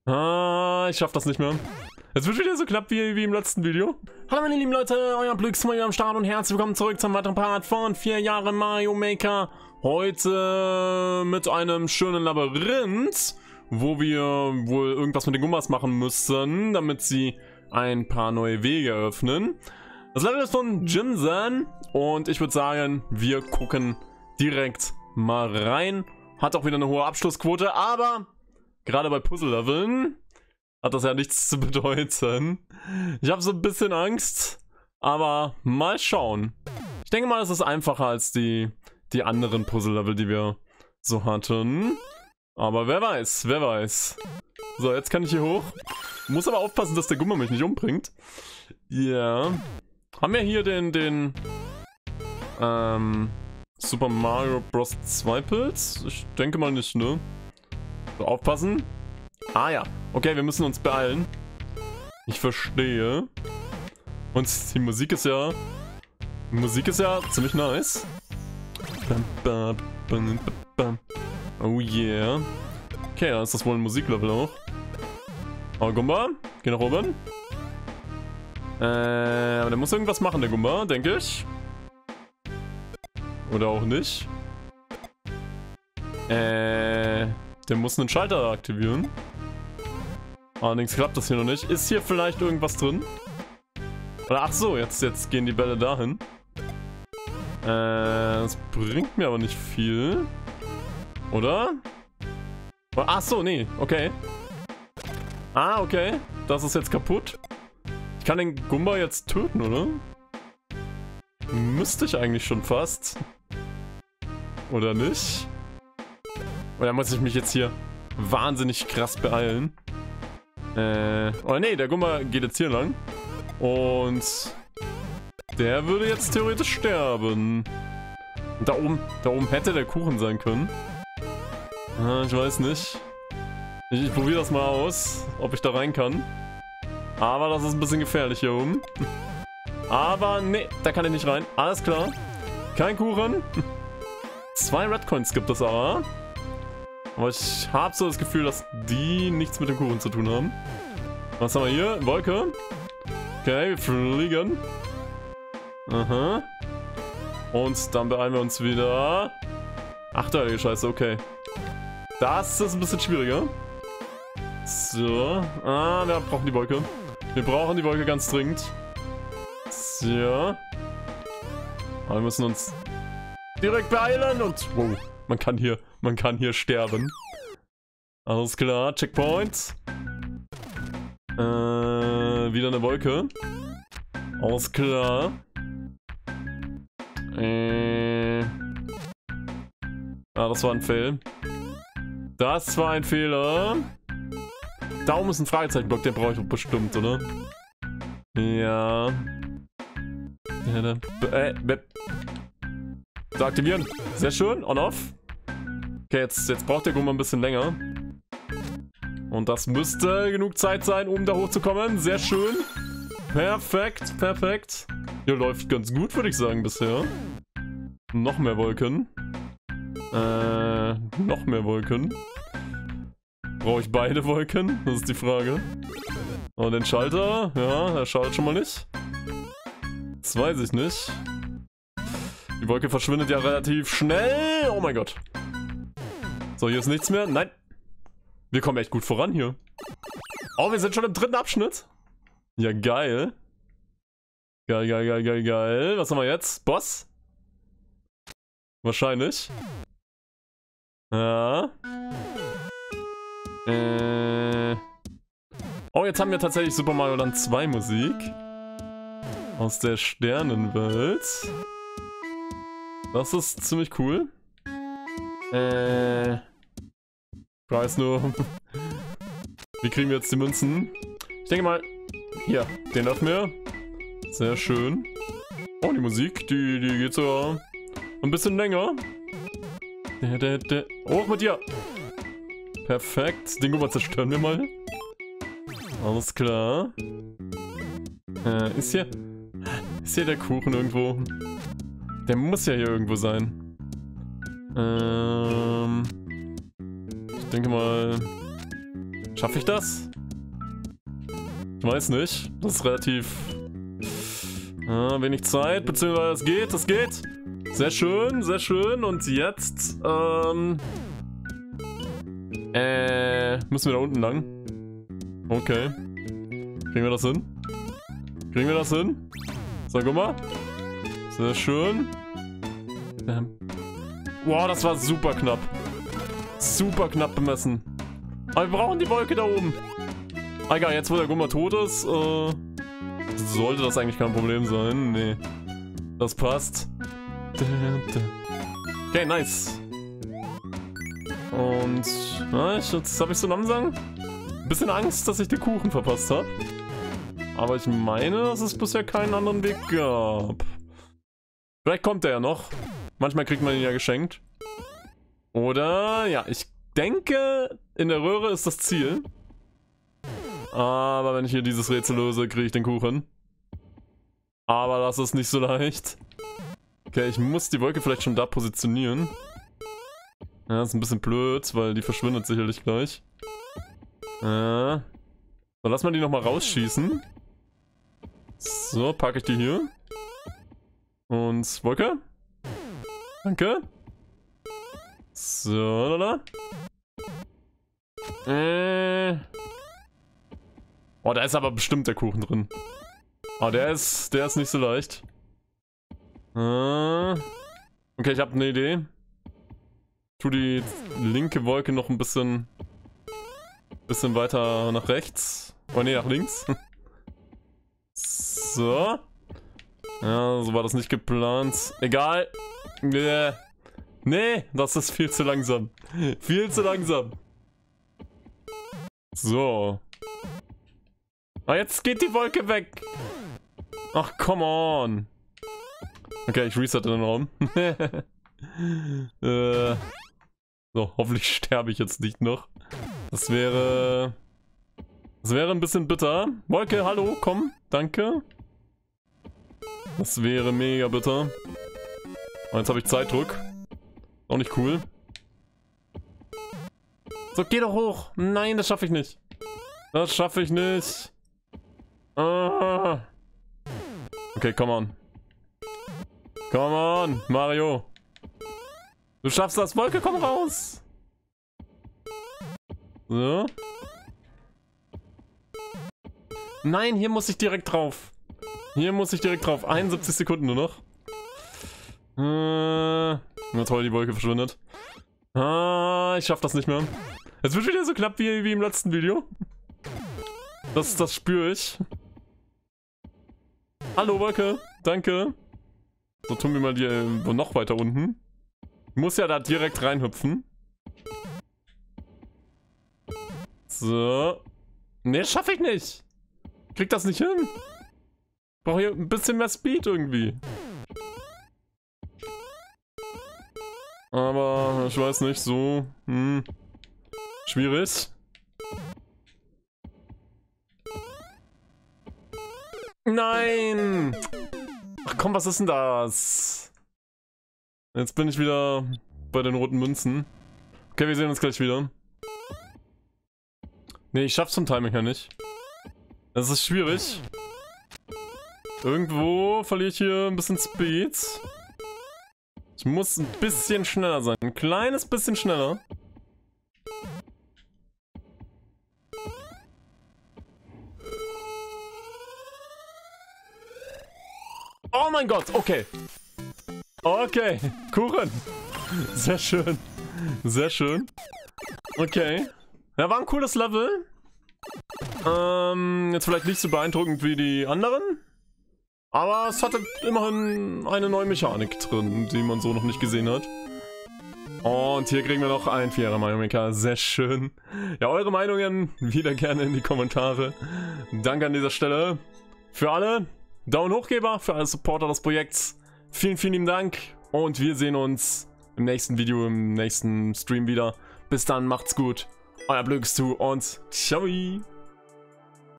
Ich schaff das nicht mehr. Es wird wieder so knapp wie im letzten Video. Hallo meine lieben Leute, euer Blix mal wieder am Start und herzlich willkommen zurück zum weiteren Part von 4 Jahre Mario Maker. Heute mit einem schönen Labyrinth, wo wir wohl irgendwas mit den Gummas machen müssen, damit sie ein paar neue Wege öffnen. Das Level ist von Jinsan und ich würde sagen, wir gucken direkt mal rein. Hat auch wieder eine hohe Abschlussquote, aber gerade bei Puzzle-Leveln hat das ja nichts zu bedeuten. Ich habe so ein bisschen Angst, aber mal schauen. Ich denke mal, es ist einfacher als die anderen Puzzle-Level, die wir so hatten. Aber wer weiß, wer weiß. So, jetzt kann ich hier hoch. Muss aber aufpassen, dass der Gummer mich nicht umbringt. Ja. Yeah. Haben wir hier den Super Mario Bros. 2 Pilz? Ich denke mal nicht, ne? So, aufpassen. Ah ja. Okay, wir müssen uns beeilen. Ich verstehe. Und die Musik ist ja... ziemlich nice. Oh yeah. Okay, da ist das wohl ein Musiklevel auch. Oh, Gumba, geh nach oben. Aber der muss irgendwas machen, der Gumba, denke ich. Oder auch nicht. Der muss einen Schalter aktivieren. Allerdings klappt das hier noch nicht. Ist hier vielleicht irgendwas drin? Oder ach so, jetzt gehen die Bälle dahin. Das bringt mir aber nicht viel. Oder? Ach so, nee, okay. Ah, okay. Das ist jetzt kaputt. Ich kann den Gumba jetzt töten, oder? Müsste ich eigentlich schon fast. Oder nicht? Oder muss ich mich jetzt hier wahnsinnig krass beeilen? Oh nee, der Gumba geht jetzt hier lang. Und der würde jetzt theoretisch sterben. Und da oben hätte der Kuchen sein können. Ich weiß nicht. Ich probiere das mal aus, ob ich da rein kann. Aber das ist ein bisschen gefährlich hier oben. Aber nee, da kann ich nicht rein. Alles klar. Kein Kuchen. 2 Red Coins gibt es aber. Aber ich habe so das Gefühl, dass die nichts mit dem Kuchen zu tun haben. Was haben wir hier? Wolke. Okay, wir fliegen. Aha. Und dann beeilen wir uns wieder. Ach du heilige Scheiße, okay. Das ist ein bisschen schwieriger. So. Ah, wir brauchen die Wolke. Wir brauchen die Wolke ganz dringend. So. Aber wir müssen uns direkt beeilen und... Wow, man kann hier sterben. Alles klar, Checkpoint. Wieder eine Wolke. Alles klar. Ah, das war ein Fail. Das war ein Fehler. Da oben ist ein Fragezeichenblock, den brauche ich doch bestimmt, oder? Ja. So, aktivieren. Sehr schön. On-off. Okay, jetzt braucht der Gummer ein bisschen länger. Und das müsste genug Zeit sein, um da hochzukommen. Sehr schön. Perfekt, perfekt. Hier läuft ganz gut, würde ich sagen, bisher. Noch mehr Wolken. Noch mehr Wolken. Brauche ich beide Wolken? Das ist die Frage. Und den Schalter? Ja, der schaltet schon mal nicht. Das weiß ich nicht. Die Wolke verschwindet ja relativ schnell. Oh mein Gott. So, hier ist nichts mehr. Nein. Wir kommen echt gut voran hier. Oh, wir sind schon im 3. Abschnitt. Ja, geil. Geil, geil, geil, geil, geil. Was haben wir jetzt? Boss? Wahrscheinlich. Ja. Oh, jetzt haben wir tatsächlich Super Mario Land 2 Musik. Aus der Sternenwelt. Das ist ziemlich cool. Ich weiß nur, wie kriegen wir jetzt die Münzen? Ich denke mal, hier, den öffnen wir. Sehr schön. Oh, die Musik, die geht sogar ein bisschen länger. Hoch mit dir! Perfekt, den Gummer zerstören wir mal. Alles klar. Ist hier der Kuchen irgendwo? Der muss ja hier irgendwo sein. Ich denke mal... Schaffe ich das? Ich weiß nicht. Das ist relativ... wenig Zeit, beziehungsweise es geht. Sehr schön, sehr schön. Und jetzt, müssen wir da unten lang? Okay. Kriegen wir das hin? Kriegen wir das hin? So, guck mal. Sehr schön. Wow, das war super knapp. Super knapp bemessen. Aber wir brauchen die Wolke da oben. Egal, jetzt wo der Gummer tot ist, sollte das eigentlich kein Problem sein. Nee. Das passt. Okay, nice. Und jetzt habe ich so langsam ein bisschen Angst, dass ich den Kuchen verpasst habe. Aber ich meine, dass es bisher keinen anderen Weg gab. Vielleicht kommt der ja noch. Manchmal kriegt man ihn ja geschenkt. Oder, ja, ich denke, in der Röhre ist das Ziel. Aber wenn ich hier dieses Rätsel löse, kriege ich den Kuchen. Aber das ist nicht so leicht. Okay, ich muss die Wolke vielleicht schon da positionieren. Ja, ist ein bisschen blöd, weil die verschwindet sicherlich gleich. So, lass mal die nochmal rausschießen. So, packe ich die hier. Und Wolke. Danke. So, da. Oh, da ist aber bestimmt der Kuchen drin. Oh, der ist nicht so leicht. Okay, ich habe eine Idee. Tu die linke Wolke noch ein bisschen weiter nach rechts. Oh ne, nach links. So. Ja, so war das nicht geplant. Egal. Nee, das ist viel zu langsam. Viel zu langsam. So. Ah, jetzt geht die Wolke weg. Ach, come on. Okay, ich resette den Raum. So, hoffentlich sterbe ich jetzt nicht noch. Das wäre ein bisschen bitter. Wolke, hallo, komm, danke. Das wäre mega bitter. Und jetzt habe ich Zeitdruck. Auch nicht cool. So, geh doch hoch. Nein, das schaffe ich nicht. Das schaffe ich nicht. Ah. Okay, come on. Come on, Mario. Du schaffst das. Wolke, komm raus. So. Nein, hier muss ich direkt drauf. Hier muss ich direkt drauf. 71 Sekunden nur noch. Na toll, die Wolke verschwindet. Ich schaff das nicht mehr. Es wird wieder so knapp wie im letzten Video. Das spüre ich. Hallo Wolke, danke. So, tun wir mal die noch weiter unten. Ich muss ja da direkt reinhüpfen. So. Ne, schaffe ich nicht. Krieg das nicht hin. Ich brauche hier ein bisschen mehr Speed irgendwie. Aber ich weiß nicht, so. Schwierig. Nein! Ach komm, was ist denn das? Jetzt bin ich wieder bei den roten Münzen. Okay, wir sehen uns gleich wieder. Ne, ich schaff's zum Timing her nicht. Das ist schwierig. Irgendwo verliere ich hier ein bisschen Speed. Ich muss ein bisschen schneller sein. Ein kleines bisschen schneller. Oh mein Gott, okay. Okay, Kuchen. Sehr schön. Sehr schön. Okay. Ja, war ein cooles Level. Jetzt vielleicht nicht so beeindruckend wie die anderen. Aber es hatte immerhin eine neue Mechanik drin, die man so noch nicht gesehen hat. Und hier kriegen wir noch ein 4er Mario Maker. Sehr schön. Ja, eure Meinungen wieder gerne in die Kommentare. Danke an dieser Stelle. Für alle, Daumen hochgeber, für alle Supporter des Projekts. Vielen, vielen lieben Dank. Und wir sehen uns im nächsten Video, im nächsten Stream wieder. Bis dann, macht's gut. Euer Blöckstu und ciao.